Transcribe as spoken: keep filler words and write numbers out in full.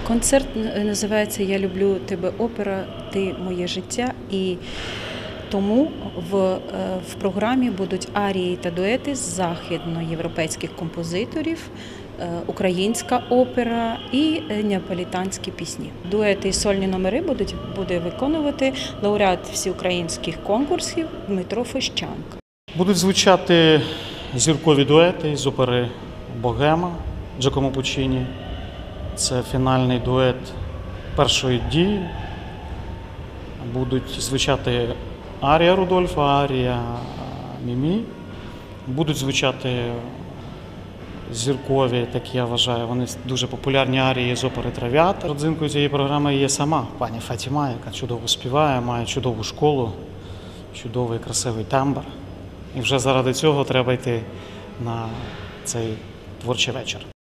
Концерт називається «Я люблю тебе, опера, ти моє життя». І тому в, в програмі будуть арії та дуети з західноєвропейських композиторів, українська опера і неаполітанські пісні. Дуети і сольні номери будуть, буде виконувати лауреат всеукраїнських конкурсів Дмитро Фещанко. Будуть звучати зіркові дуети з опери «Богема» Джакомо Пуччіні. Це фінальний дует першої дії. Будуть звучати арія Рудольфа, арія Мімі. Будуть звучати зіркові, так я вважаю, вони дуже популярні арії з опери «Трав'ята». Родзинкою цієї програми є сама пані Фатіма, яка чудово співає, має чудову школу, чудовий красивий тембр. І вже заради цього треба йти на цей творчий вечір.